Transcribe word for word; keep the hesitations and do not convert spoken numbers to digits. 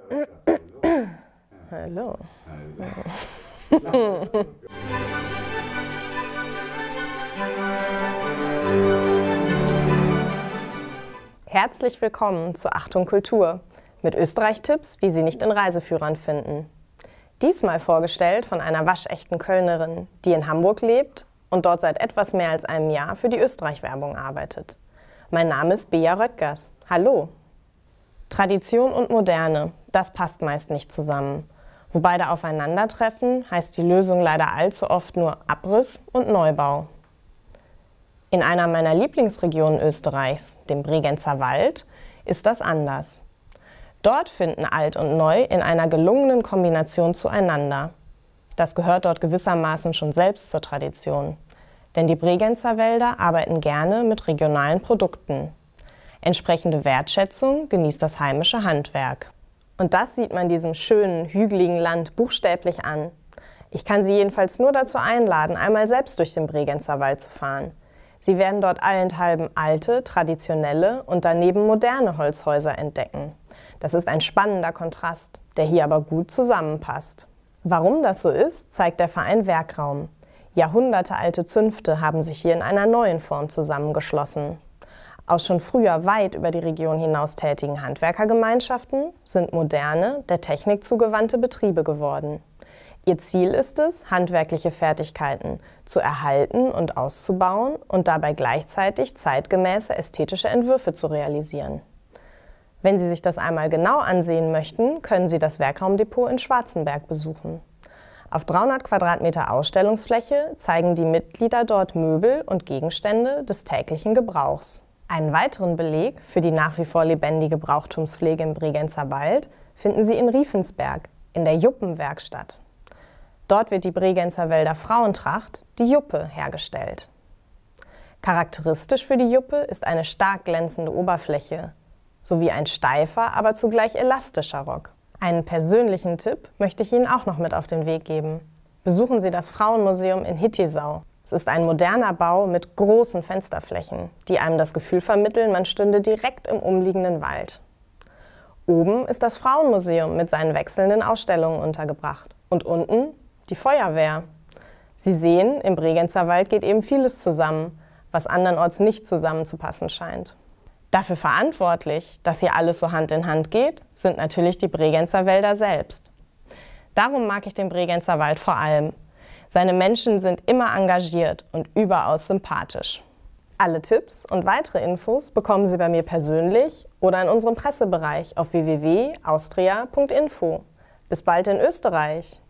Hallo. Herzlich willkommen zu Achtung Kultur mit Österreich-Tipps, die Sie nicht in Reiseführern finden. Diesmal vorgestellt von einer waschechten Kölnerin, die in Hamburg lebt und dort seit etwas mehr als einem Jahr für die Österreich-Werbung arbeitet. Mein Name ist Bea Röttgers. Hallo! Tradition und Moderne, das passt meist nicht zusammen. Wo beide aufeinandertreffen, heißt die Lösung leider allzu oft nur Abriss und Neubau. In einer meiner Lieblingsregionen Österreichs, dem Bregenzer Wald, ist das anders. Dort finden Alt und Neu in einer gelungenen Kombination zueinander. Das gehört dort gewissermaßen schon selbst zur Tradition. Denn die Bregenzer Wälder arbeiten gerne mit regionalen Produkten. Entsprechende Wertschätzung genießt das heimische Handwerk. Und das sieht man diesem schönen, hügeligen Land buchstäblich an. Ich kann Sie jedenfalls nur dazu einladen, einmal selbst durch den Bregenzer Wald zu fahren. Sie werden dort allenthalben alte, traditionelle und daneben moderne Holzhäuser entdecken. Das ist ein spannender Kontrast, der hier aber gut zusammenpasst. Warum das so ist, zeigt der Verein Werkraum. Jahrhundertealte Zünfte haben sich hier in einer neuen Form zusammengeschlossen. Aus schon früher weit über die Region hinaus tätigen Handwerkergemeinschaften sind moderne, der Technik zugewandte Betriebe geworden. Ihr Ziel ist es, handwerkliche Fertigkeiten zu erhalten und auszubauen und dabei gleichzeitig zeitgemäße ästhetische Entwürfe zu realisieren. Wenn Sie sich das einmal genau ansehen möchten, können Sie das Werkraumdepot in Schwarzenberg besuchen. Auf dreihundert Quadratmeter Ausstellungsfläche zeigen die Mitglieder dort Möbel und Gegenstände des täglichen Gebrauchs. Einen weiteren Beleg für die nach wie vor lebendige Brauchtumspflege im Bregenzer Wald finden Sie in Riefensberg, in der Juppenwerkstatt. Dort wird die Bregenzer Wälder Frauentracht, die Juppe, hergestellt. Charakteristisch für die Juppe ist eine stark glänzende Oberfläche, sowie ein steifer, aber zugleich elastischer Rock. Einen persönlichen Tipp möchte ich Ihnen auch noch mit auf den Weg geben. Besuchen Sie das Frauenmuseum in Hittisau. Es ist ein moderner Bau mit großen Fensterflächen, die einem das Gefühl vermitteln, man stünde direkt im umliegenden Wald. Oben ist das Frauenmuseum mit seinen wechselnden Ausstellungen untergebracht und unten die Feuerwehr. Sie sehen, im Bregenzer Wald geht eben vieles zusammen, was andernorts nicht zusammenzupassen scheint. Dafür verantwortlich, dass hier alles so Hand in Hand geht, sind natürlich die Bregenzer Wälder selbst. Darum mag ich den Bregenzer Wald vor allem. Seine Menschen sind immer engagiert und überaus sympathisch. Alle Tipps und weitere Infos bekommen Sie bei mir persönlich oder in unserem Pressebereich auf w w w punkt austria punkt info. Bis bald in Österreich!